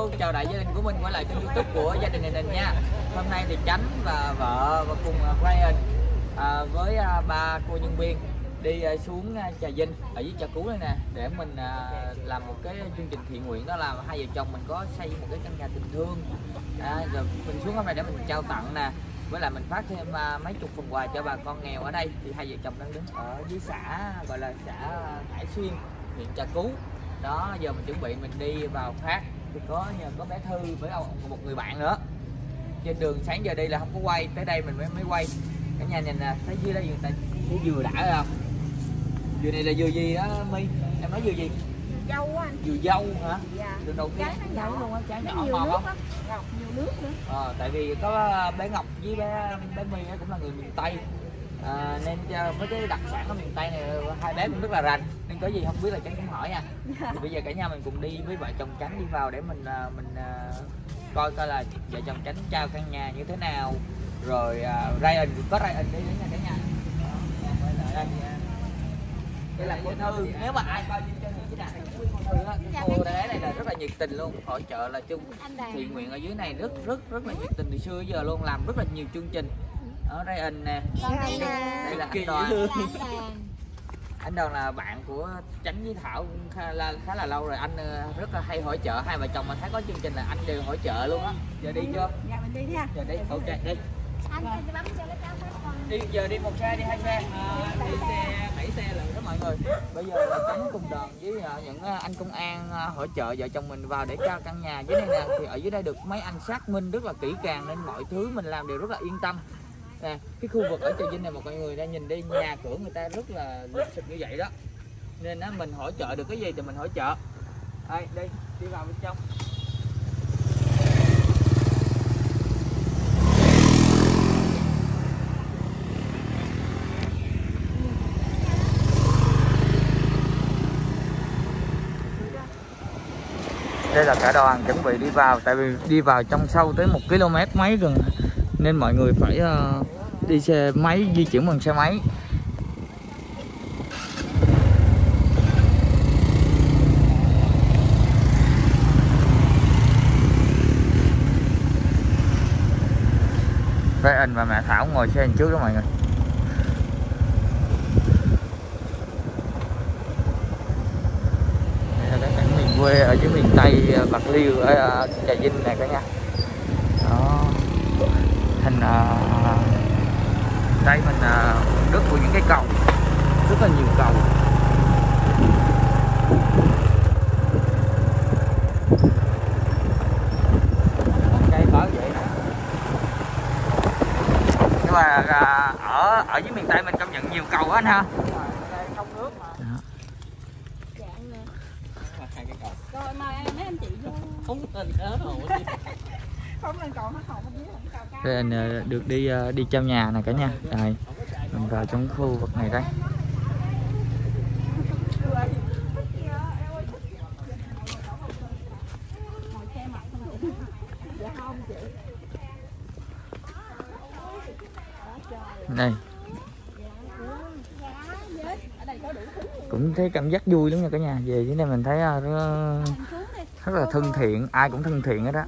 Hello, chào đại gia đình của mình quay lại kênh YouTube của gia đình Đình nha. Hôm nay thì Chánh và vợ và cùng Ryan với ba cô nhân viên đi xuống Trà Vinh ở dưới Trà Cú đây nè, để mình làm một cái chương trình thiện nguyện, đó là hai vợ chồng mình có xây một cái căn nhà tình thương. Rồi mình xuống hôm nay để mình trao tặng nè, với lại mình phát thêm mấy chục phần quà cho bà con nghèo ở đây. Thì hai vợ chồng đang đứng ở dưới xã gọi là xã Hải Xuyên, huyện Trà Cú. Đó, giờ mình chuẩn bị mình đi vào phát thì có bé Thư với một người bạn nữa. Trên đường sáng giờ đi là không có quay, tới đây mình mới quay. Cả nhà nhìn nè, thấy dưới đây người ta thấy dừa đã rồi không? Dừa này là dừa gì đó My? Em nói dừa gì? Dâu á anh. Dừa dâu hả? Dạ. Đường đầu tiên thấy luôn á, trái nhỏ nhiều màu nước không? lắm. Ngọt, nhiều nước nữa. Tại vì có bé Ngọc với bé My cũng là người miền Tây. Nên với cái đặc sản ở miền Tây này hai bé cũng rất là rành, nên có gì không biết là Chánh cũng hỏi nha. Thì bây giờ cả nhà mình cùng đi với vợ chồng Chánh đi vào để mình coi là vợ chồng Chánh trao căn nhà như thế nào, rồi Ryan có Ryan đi nha cả nhà. Đây là cô Thư, nếu mà ai coi trên cái này cô bé này là rất là nhiệt tình luôn, hỗ trợ là chung thiện nguyện ở dưới này rất là nhiệt tình từ xưa giờ luôn, làm rất là nhiều chương trình. Ở Ryan nè, đây là anh Đoàn. Anh Đoàn là bạn của Chánh với Thảo khá là lâu rồi, anh rất là hay hỗ trợ hai vợ chồng, mà thấy có chương trình là anh đều hỗ trợ luôn á. Giờ đi chưa? Dạ mình đi nha. Giờ đi, ok đi. Anh bấm cho cái cháu Đi giờ đi một xe, đi hai xe, đi xe 7 xe lần đó mọi người. Bây giờ là Chánh cùng đoàn với những anh công an hỗ trợ vợ chồng mình vào để trao căn nhà dưới đây nè. Thì ở dưới đây được mấy anh xác minh rất là kỹ càng nên mọi thứ mình làm đều rất là yên tâm. Nè, cái khu vực ở Trà Vinh này mọi người đang nhìn đi, nhà cửa người ta rất là lịch sự như vậy đó, nên mình hỗ trợ được cái gì thì mình hỗ trợ. Đây, đi vào bên trong. Đây là cả đoàn chuẩn bị đi vào, tại vì đi vào trong sâu tới 1 km mấy gần, nên mọi người phải đi xe máy, di chuyển bằng xe máy. Ryan và mẹ Thảo ngồi xe trước đó mọi người. Đây là cái cảnh miền quê ở dưới miền Tây, Bạc Liêu, ở Trà Vinh này cả nhà. Đó, thành đây mình đất của những cái cầu, rất là nhiều cầu. Cây cỏ vậy nè. Nhưng mà ở dưới miền Tây mình công nhận nhiều cầu á anh ha. Không nước mà. Dạng nè. Hai cái cầu. Rồi mời mấy anh chị vô. Không lên hết rồi. Không lên cầu hết hồn không biết không cầu cao. Đây anh được đi trao nhà này cả nhà. Đây, mình vào trong khu vực này đây. Đây. Cũng thấy cảm giác vui lắm nha cả nhà. Về dưới đây mình thấy rất là thân thiện, ai cũng thân thiện hết đó.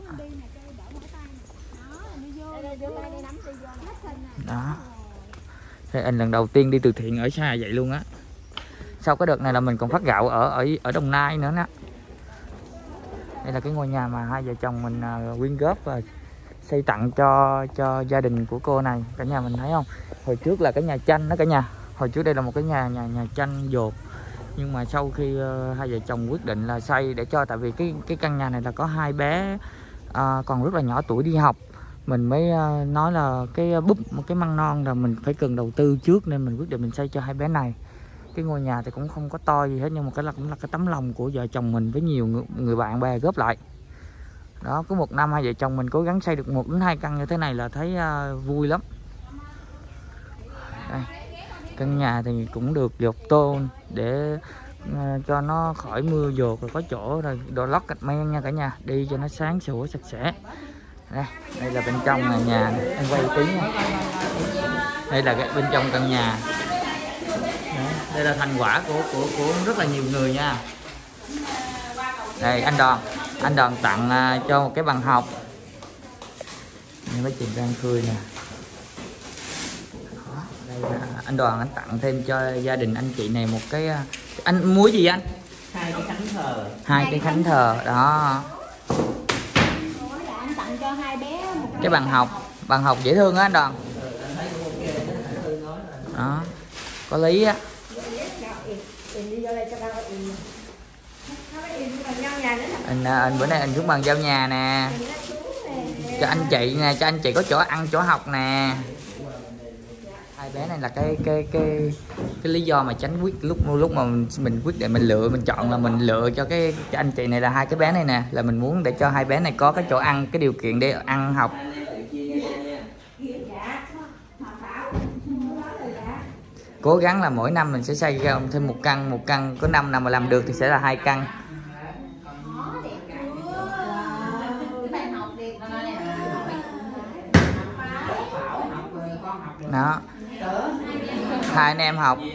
Đó. Thế anh lần đầu tiên đi từ thiện ở xa vậy luôn á. Sau cái đợt này là mình còn phát gạo ở Đồng Nai nữa nè. Đây là cái ngôi nhà mà hai vợ chồng mình quyên góp và xây tặng cho gia đình của cô này. Cả nhà mình thấy không? Hồi trước là cái nhà tranh đó cả nhà. Hồi trước đây là một cái nhà tranh dột. Nhưng mà sau khi hai vợ chồng quyết định là xây để cho, tại vì cái căn nhà này là có hai bé còn rất là nhỏ tuổi đi học. Mình mới nói là một cái măng non là mình phải cần đầu tư trước, nên mình quyết định mình xây cho hai bé này. Cái ngôi nhà thì cũng không có to gì hết, nhưng mà cũng là cái tấm lòng của vợ chồng mình với nhiều người bạn bè góp lại. Đó, cứ một năm hai vợ chồng mình cố gắng xây được 1 đến 2 căn như thế này là thấy vui lắm. Đây, căn nhà thì cũng được dột tôn để cho nó khỏi mưa dột, rồi có chỗ rồi đồ lót gạch men nha cả nhà, đi cho nó sáng sủa sạch sẽ. Đây là bên trong nhà này. Em quay tí nha. Đây là bên trong căn nhà. Đây là thành quả của rất là nhiều người nha. Đây anh Đoàn. anh Đoàn tặng cho một cái bằng học. Đây mấy chuyện đang cười nè. Đây là anh Đoàn anh tặng thêm cho gia đình anh chị này một cái anh mua gì anh? 2 cái khánh thờ. 2 cái khánh thờ đó. Anh tặng cho hai bé một Cái bằng học dễ thương á anh Đoàn. Đó. Có lý á. Anh bữa nay anh xuống bằng giao nhà nè. Cho anh chị nè, cho anh chị có chỗ ăn chỗ học nè. Hai bé này là cái lý do mà tránh quyết lúc mà mình quyết định mình lựa mình chọn là mình lựa cho cho anh chị này là 2 cái bé này nè, là mình muốn để cho hai bé này có cái chỗ ăn, cái điều kiện để ăn học. Cố gắng là mỗi năm mình sẽ xây ra thêm một căn, có năm nào mà làm được thì sẽ là 2 căn. Đó. 2 anh em học.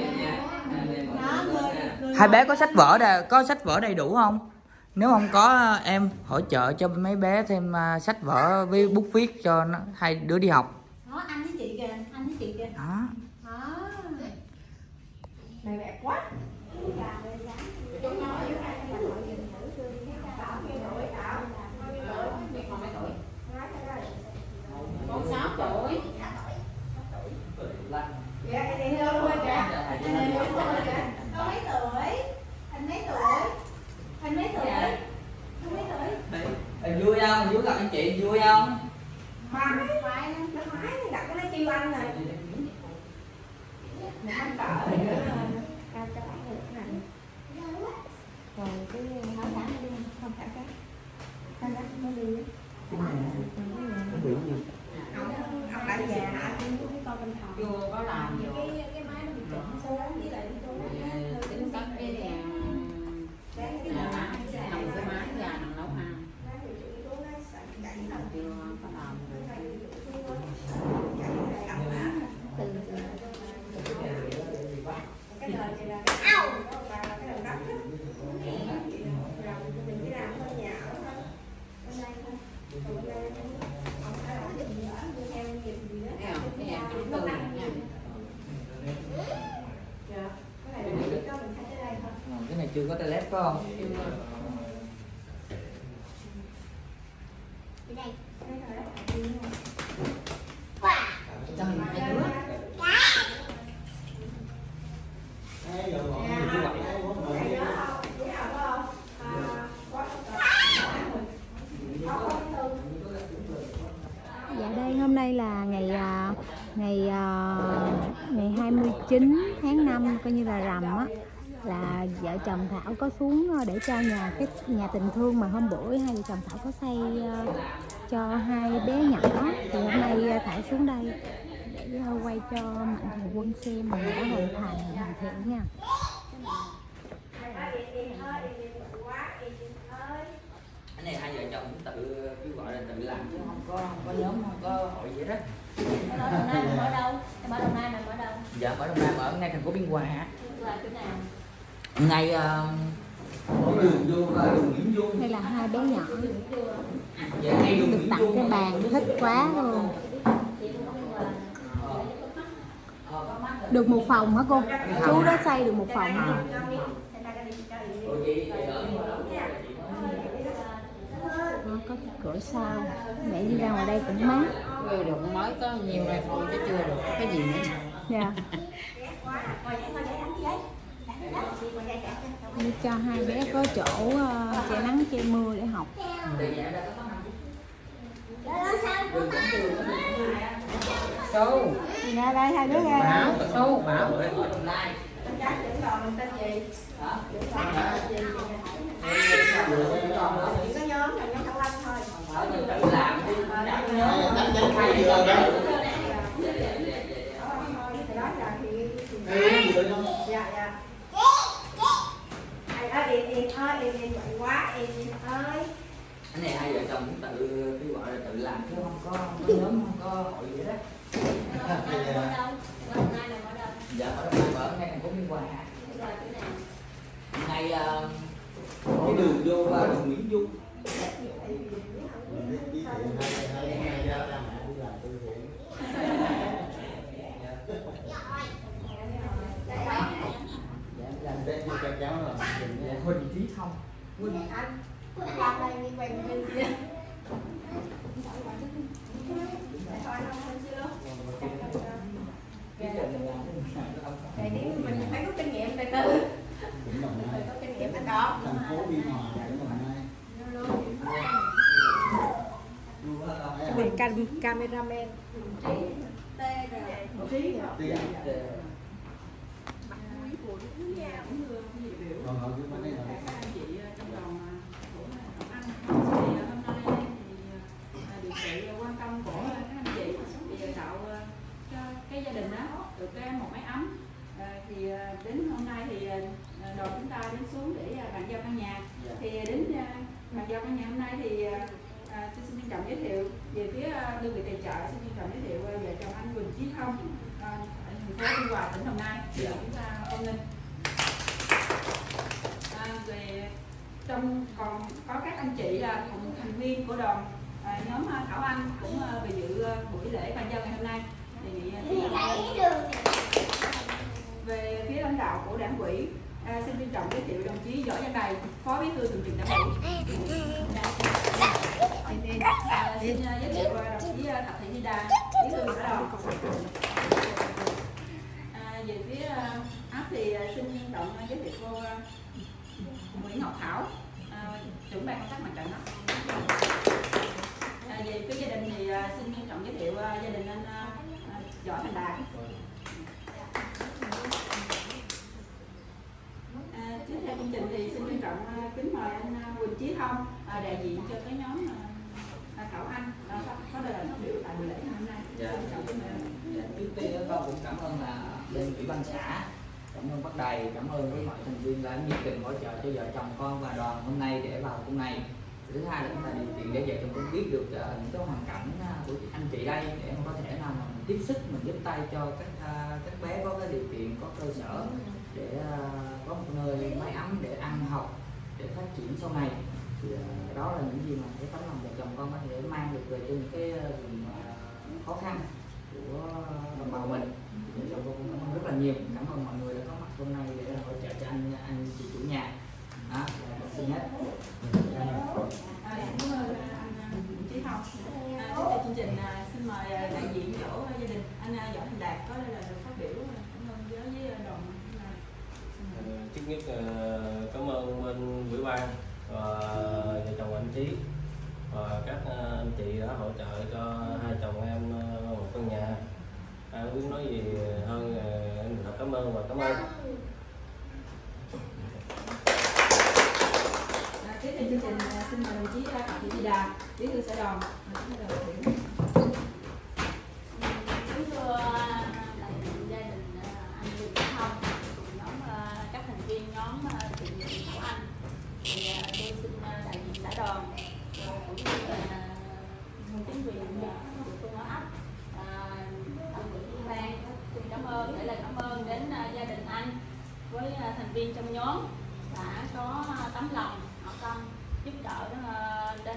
Hai bé có sách vở đầy đủ không? Nếu không có em hỗ trợ cho mấy bé thêm sách vở với bút viết cho nó, hai đứa đi học. Đó, anh với chị kìa, anh với chị kìa. Đó. Đó. Này đẹp quá. Con 6 tuổi. Dạ, em đi đâu luôn kìa. Anh mấy tuổi? Anh mấy tuổi? Anh mấy tuổi? Anh mấy tuổi? Vui không? Vui gặp anh chị vui không? Máy đặt cái nó kêu anh rồi. Nè anh cỡ nữa. Cao cho bạn được cái này. Rồi cái nói thẳng đi không thẳng cái. Anh đó nó đi. Nó bị gì? Ông đã già hả? Anh cũng con bên thầu. Chưa có làm vô. Cái máy nó bị trộn sâu lắm với lại Tính cấp cái nằm cái máy già nằm nấu ăn. Chưa có làm Cái này chưa có toilet phải không? Dạ đây hôm nay là ngày 29 tháng 5 coi như là rằm á, là vợ chồng Thảo có xuống để cho cái nhà tình thương mà hôm bữa hai vợ chồng Thảo có xây cho hai bé nhỏ, thì hôm nay Thảo xuống đây để quay cho Mạnh Thường Quân xem mà đã hoàn thiện nha. Cái này hai vợ chồng cũng tự kêu gọi là tự làm chứ không có nhóm, không có hội gì đó. Em ở Đồng Nai, em ở đâu? Em ở Đồng Nai, em ở đâu? Dạ ở Đồng Nai, ở ngay thành phố Biên Hòa. Là chỗ nào? Ngay đường Nguyễn Du. Đây là hai bé nhỏ Dạ, ngay đường được Nguyễn tặng Du. cái bàn thích quá luôn. Được một phòng hả cô? Chú đó xây được một phòng hả? Đó, có cửa sau mẹ đi ra ngoài đây cũng mát. Vừa được mới có nhiều này thôi chứ chưa được cái gì nữa. Dạ. Để cho hai bé có chỗ che nắng che mưa để học. Xu. Ra đây hai đứa ra. Bảo, Xu, Bảo. Cái này hai vợ chồng cũng tự kêu gọi là tự làm chứ không có nhóm, không có hội gì đó. Dạ ở Đồng Nai, ở ngay thành phố Biên Hòa. Ngay Cái đường vô là đường Nguyễn Du. Huỳnh Trí Thông. Quỳnh Anh qua đây đi quen bên kia. Thì mình phải có kinh nghiệm từ từ. Phải có kinh nghiệm anh đó. Thành phố Biên Hòa Về cameraman. Trí. Được sự quan tâm của các anh chị thì tạo cho cái gia đình đó được một mái ấm. Thì đến hôm nay thì đoàn chúng ta đến xuống để bàn giao căn nhà. Thì đến bàn giao căn nhà hôm nay thì tôi xin trân trọng giới thiệu về phía đơn vị tài trợ, xin trân trọng giới thiệu vợ chồng anh Huỳnh Trí Thông ở thành phố Biên Hòa, tỉnh Đồng Nai. Thì chúng ta hoan nghênh. Về trong còn có các anh chị là cùng thành viên của đoàn nhóm Thảo Anh cũng về dự buổi lễ bàn giao ngày hôm nay. Đề nghị về phía lãnh đạo của đảng ủy, xin trân trọng giới thiệu đồng chí Võ Văn Đầy, Phó Bí thư Thường trực Đảng ủy. Xin giới thiệu đồng chí Thạch Thị Di Đà, Bí thư xã đoàn. Về phía áp thì xin trân trọng giới thiệu cô Nguyễn Ngọc Thảo, trưởng ban công tác mặt trận đó. Về phía gia đình thì xin trân trọng giới thiệu gia đình anh Võ Thành Đạt. Tiếp theo chương trình thì xin trân trọng kính mời anh Huỳnh Trí Thông đại diện cho cái nhóm Thảo Anh có lời phát biểu tại buổi lễ ngày hôm nay. Trước tiên con cũng cảm ơn là bên ủy ban xã, cảm ơn bác Đầy, cảm ơn với mọi thành viên đã nhiệt tình hỗ trợ cho vợ chồng con và đoàn hôm nay để vào hôm nay. Thứ hai là chúng ta điều kiện để vợ chồng con biết được những cái hoàn cảnh của anh chị đây để có thể nào mà tiếp sức mình giúp tay cho các bé có cái điều kiện, có cơ sở để có một nơi mái ấm để ăn học, để phát triển sau này. Thì đó là những gì mà cái tấm lòng vợ chồng con có thể mang được về cho những cái vùng khó khăn của đồng bào mình. Vợ chồng con cảm ơn rất là nhiều, cảm ơn mọi người đã có mặt hôm nay để hỗ trợ cho anh chị chủ nhà. Đó, xin hết. Cảm ơn anh Trí Thông. Tiếp theo chương trình xin mời đại diện chỗ gia đình anh Võ Thành Đạt có lời phát biểu cảm ơn với đoàn. Trước nhất cảm ơn bên ủy ban và vợ chồng anh Trí và các anh chị đã hỗ trợ cho hai chồng em một căn nhà. Không biết nói gì hơn, em thật cảm ơn và cảm ơn. Tiếp theo chương trình xin mời đồng chí Thạch Thị Di Đà, Bí thư xã đoàn. Kính thưa đại diện gia đình anh Huỳnh Trí Thông cùng nhóm các thành viên nhóm thiện nguyện của anh, thì tôi xin đại diện xã đoàn cũng như là chính quyền địa phương ở ấp đơn vị ủy ban xin cảm ơn, để lời cảm ơn đến gia đình anh với thành viên trong nhóm đã có tấm lòng hảo tâm giúp đỡ đến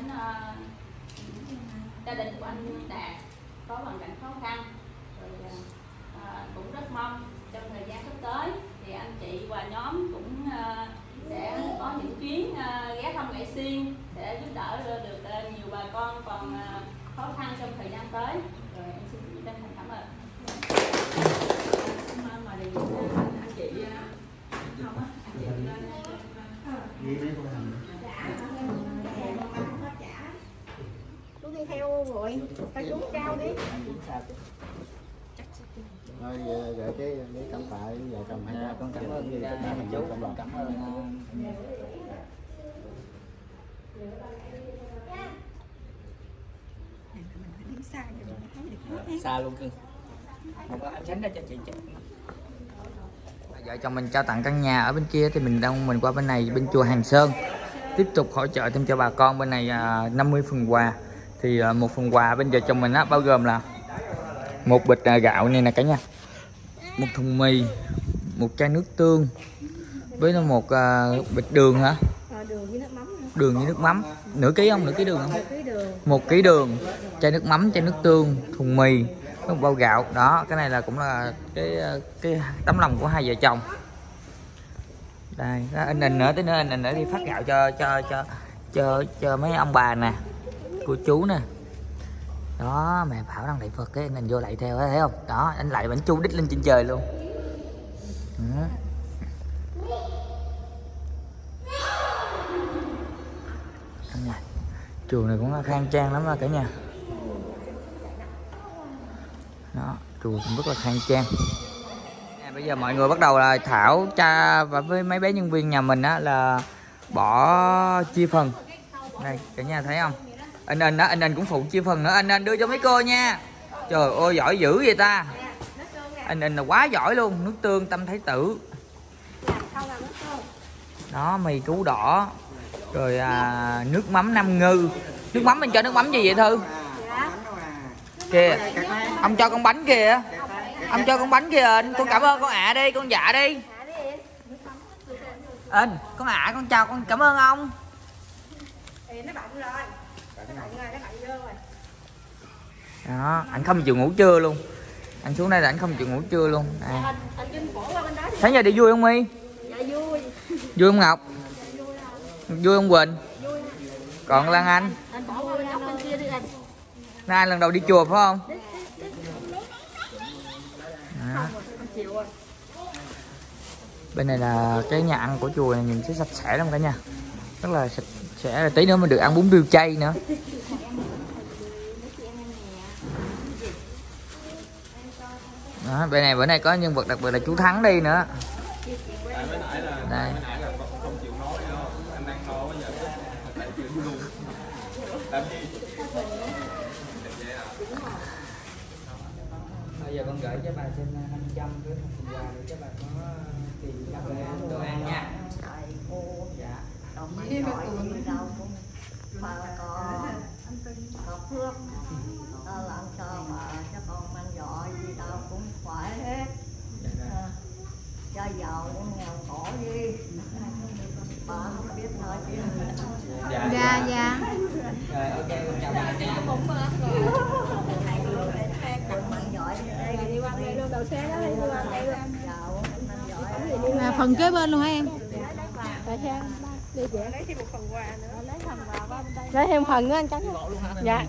gia đình của anh Đạt có hoàn cảnh khó khăn. Rồi cũng rất mong trong thời gian sắp tới thì anh chị và nhóm cũng sẽ có những chuyến ghé thăm Lệ Xuyên để giúp đỡ được nhiều bà con còn khó khăn trong thời gian tới. Rồi em xin chân thành cảm ơn. Xin mời đại diện anh chị không á, anh chị lên. Chú đi theo rồi, phải chú cao đi. Thôi gửi cái cảm tạ với vợ chồng hai cháu. Con cảm ơn tất cả mình chú, cảm ơn xa luôn cưng. Không có anh tránh ra cho chị chết. Vợ chồng mình trao tặng căn nhà ở bên kia thì mình qua bên này, bên chùa Hàng Sơn tiếp tục hỗ trợ thêm cho bà con. Bên này 50 phần quà. Thì một phần quà bên vợ chồng mình á bao gồm là một bịch gạo này nè cả nhà, một thùng mì, một chai nước tương với một bịch đường hả, đường với nước mắm nữa. Đường với nước mắm. Nửa ký không? Nửa ký đường không? 1 ký đường. 1 ký đường, chai nước mắm, chai nước tương, thùng mì, một bao gạo. Đó, cái này là cũng là cái tấm lòng của hai vợ chồng. Đây, anh nữa, tí nữa anh nữa đi phát gạo cho mấy ông bà nè, cô chú nè. Đó, mẹ Bảo đang lạy Phật cái anh vô lạy theo thấy không? Đó, anh lạy bánh chu đít lên trên trời luôn. Đó. Chùa này cũng khang trang lắm đó cả nhà. Đó, chùa cũng rất là khang trang. Bây giờ mọi người bắt đầu là Thảo cha và với mấy bé nhân viên nhà mình á là bỏ chia phần. Đây cả nhà thấy không? Anh cũng phụ chia phần nữa. Anh đưa cho mấy cô nha. Trời ơi giỏi dữ vậy ta. Anh là quá giỏi luôn. Nước tương Tâm Thái Tử. Đó, mì cứu đỏ. Rồi nước mắm Nam Ngư. Nước mắm mình cho nước mắm gì vậy Thư? Kìa, ông cho con bánh kìa. Ông cho con bánh kìa anh. Con cảm ơn con đi, con dạ đi. Anh, con con chào con cảm ơn ông. Đó, anh không chịu ngủ trưa luôn. Anh xuống đây là anh không chịu ngủ trưa luôn. Sáng giờ đi vui không My? Dạ vui. Vui không Ngọc? Vui không Quỳnh? Còn Lan Anh? Anh bỏ qua góc bên kia đi anh. Nay lần đầu đi chùa phải không? Đó. Bên này là cái nhà ăn của chùa này nhìn sẽ sạch sẽ lắm cả nhà. Rất là sạch sẽ, tí nữa mình được ăn bún riêu chay nữa. Đó, bên này bữa nay có nhân vật đặc biệt là chú Thắng đi nữa. Đây. Bây giờ con gửi cho bà xin 500 với một phần quà để cho bà có tiền đồ ăn nha. Dạ. Phước làm cho bà cho con ăn giỏi gì đâu cũng khỏe hết, cho giàu cũng nghèo khổ đi, bà không biết nói chứ. Dạ dạ. Rồi ok con chào bà nha. Đi qua đây luôn, đầu xe đó đi qua đây luôn. Giàu Là phần kế bên luôn hả em? Tại sao? Đi chị lấy thêm một phần quà nữa. Lấy thêm phần nữa anh Cánh. Dạ.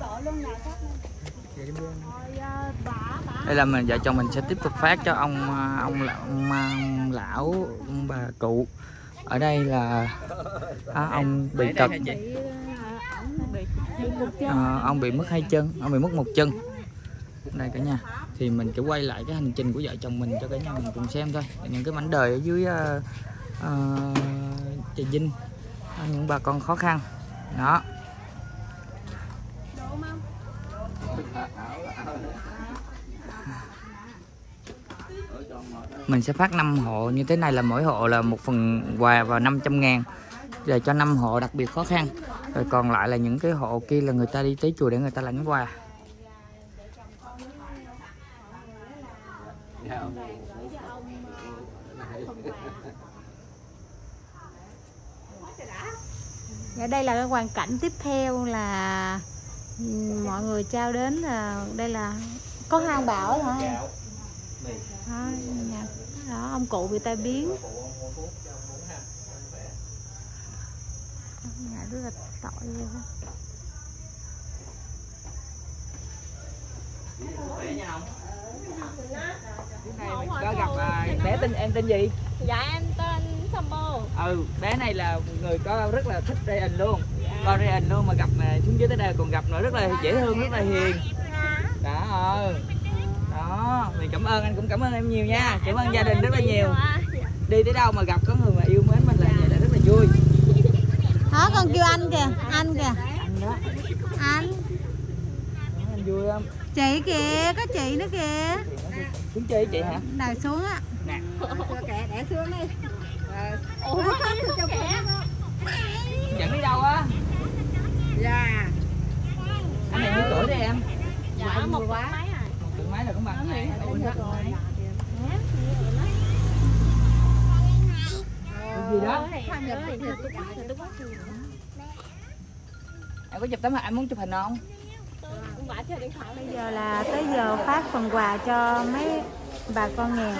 Đây là mình vợ chồng mình sẽ tiếp tục phát cho ông lão, ông bà cụ. Ở đây là ông bị tật. Ông bị mất 2 chân, ông bị mất 1 chân. Đây cả nhà. Thì mình sẽ quay lại cái hành trình của vợ chồng mình cho cả nhà mình cùng xem thôi. Những cái mảnh đời ở dưới Trà Vinh, những bà con khó khăn. Đó. Mình sẽ phát 5 hộ như thế này, là mỗi hộ là một phần quà và 500.000 để cho 5 hộ đặc biệt khó khăn. Rồi còn lại là những cái hộ kia là người ta đi tới chùa để người ta lãnh quà. Ở đây là cái hoàn cảnh tiếp theo là mọi người trao đến là đây là có 2 ông Bảo hả em? Đó, nhà, đó ông cụ bị tai biến. Nhà rất là tội vậy đó. Có gặp bé em tên gì? Dạ em tên Sambo. Bé này là người có rất là thích Ryan luôn. Con Ryan luôn mà gặp xuống dưới tới đây còn gặp nữa, rất là dễ thương, rất là hiền. Đó. Đó, mình cảm ơn, anh cũng cảm ơn em nhiều nha. Cảm ơn gia đình rất là nhiều. Đi tới đâu mà gặp có người mà yêu mến mình là vậy là rất là vui. Đó con kêu anh kìa, anh kìa. Anh đó. Anh. Anh vui không? Chị kìa, có chị nữa kìa. Xuống chơi với chị hả? Đào xuống á. Nè. để xuống đi. Ủa sao kẻ? Dẫn đi đâu á? Dạ. Anh này nhiêu tuổi đấy em? Dạ một mấy rồi. Tuổi mấy là cũng bằng này. Gì đó? Em có chụp tấm hình, anh muốn chụp hình không? Bây giờ là tới giờ phát phần quà cho mấy bà con nghèo.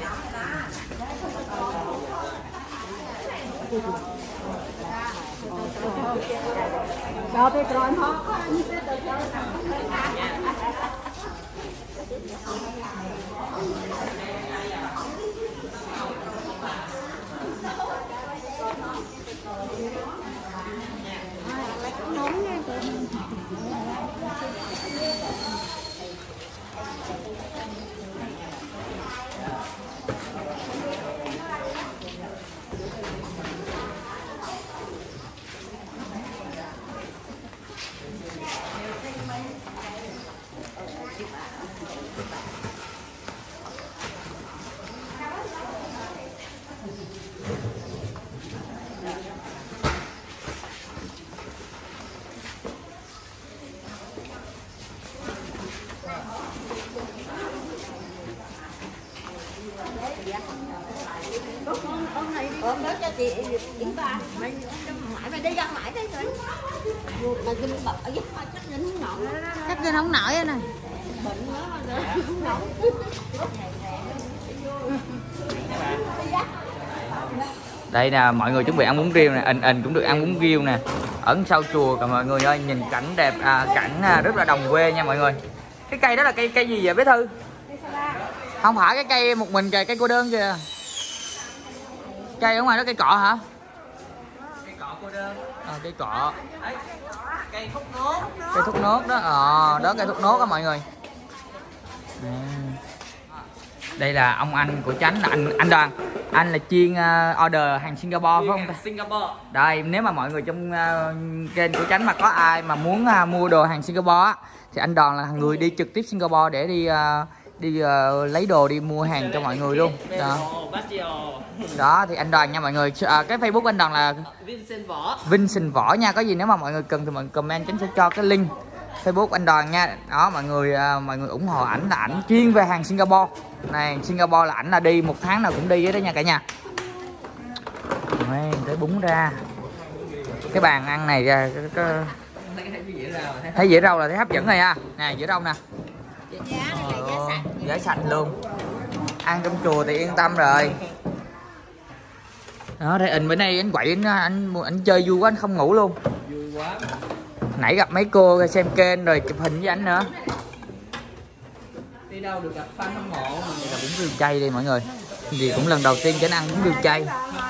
Ôm đó cho chị Yến Ba. Mày đi ra mãi đấy rồi. Mày kinh bật ở dưới mà chắc Vinh không nổi. Chắc Vinh không nổi này. Bệnh quá rồi. Không nổi. Đây nè, mọi người chuẩn bị ăn bún riêu nè, anh cũng được ăn bún riêu nè. Ở sau chùa cả mọi người ơi, nhìn cảnh đẹp, cảnh rất là đồng quê nha mọi người. Cái cây đó là cây gì vậy bé Thư? Không phải cái cây một mình kìa, cây cô đơn kìa. Cây ở ngoài đó cây cọ hả? Cây cọ cô đơn. Cây cọ. Cây thốt nốt. Cây thốt nốt đó, đó cây thốt nốt đó mọi người. Đây là ông anh của Chánh, là anh Đoàn. Anh là chuyên order hàng Singapore phải không ta? Singapore. Đây, nếu mà mọi người trong kênh của Chánh mà có ai mà muốn mua đồ hàng Singapore á, thì anh Đoàn là người đi trực tiếp Singapore để đi lấy đồ, đi mua hàng cho mọi người luôn. Đó thì anh Đoàn nha mọi người. Cái Facebook anh Đoàn là Vincent Võ nha. Có gì nếu mà mọi người cần thì mọi người comment, Chánh sẽ cho cái link Facebook anh Đoàn nha. Đó mọi người ủng hộ ảnh, là ảnh chuyên về hàng Singapore. Này, Singapore là ảnh là đi một tháng nào cũng đi hết đó nha cả nhà. Tới bún ra. Cái bàn ăn này ra thấy dĩa rau là thấy hấp dẫn rồi ha. Nè dĩa rau nè. Giá sạch luôn. Ăn trong chùa thì yên tâm rồi. Đó, thấy bữa nay anh quậy anh chơi vui quá, anh không ngủ luôn. Vui quá. Nãy gặp mấy cô xem kênh rồi chụp hình với anh nữa. Đi đâu được gặp fan hâm mộ mà. Đây là bún riêu chay đây mọi người. Vì cũng lần đầu tiên Chánh ăn bún riêu chay.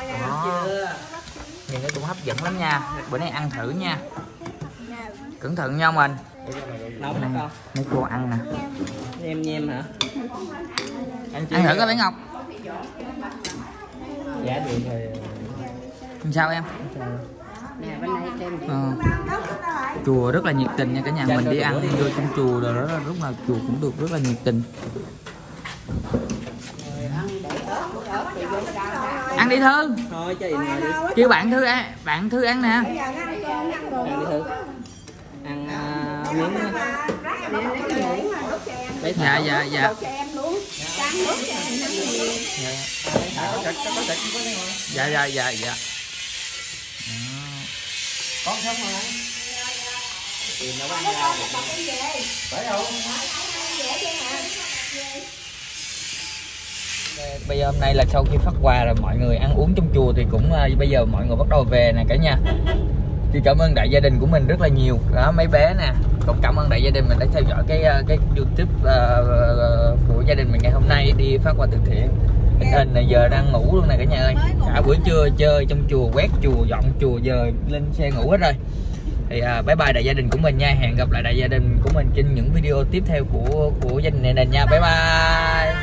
Nhìn nó cũng hấp dẫn lắm nha. Bữa nay ăn thử nha. Cẩn thận nha mình. Nóng lắm không? Mấy cô ăn nè. Nhem hả? Ăn thử coi bé Ngọc. Giá được thì Sao em? Chùa rất là nhiệt tình nha cả nhà. Mình đi ăn vô trong chùa rồi đó, lúc nào chùa cũng được rất là nhiệt tình. Ăn đi Thư. thôi cho điện thoại đi. Kêu bạn Thư ăn nè. Ăn đi Thư. Ăn miếng. Dạ. Dạ. Con không hả? Thì nó ăn ra phải không? Bây giờ hôm nay là sau khi phát quà rồi mọi người ăn uống trong chùa thì cũng bây giờ mọi người bắt đầu về nè cả nhà. Thì cảm ơn đại gia đình của mình rất là nhiều đó, mấy bé nè. Cũng cảm ơn đại gia đình mình đã theo dõi cái YouTube của gia đình mình ngày hôm nay đi phát quà từ thiện. Hình này giờ đang ngủ luôn nè cả nhà ơi. Cả buổi trưa chơi trong chùa, quét chùa, dọn chùa, giờ lên xe ngủ hết rồi. Thì bye bye đại gia đình của mình nha. Hẹn gặp lại đại gia đình của mình trên những video tiếp theo của gia đình này nha. Bye bye.